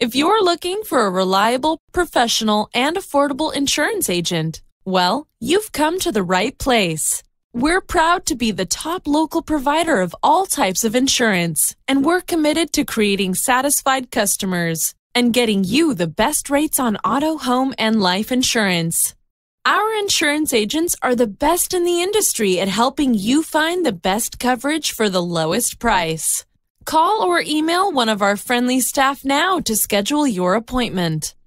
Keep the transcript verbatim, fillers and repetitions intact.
If you're looking for a reliable, professional, and affordable insurance agent, well, you've come to the right place. We're proud to be the top local provider of all types of insurance, and we're committed to creating satisfied customers and getting you the best rates on auto, home, and life insurance. Our insurance agents are the best in the industry at helping you find the best coverage for the lowest price. Call or email one of our friendly staff now to schedule your appointment.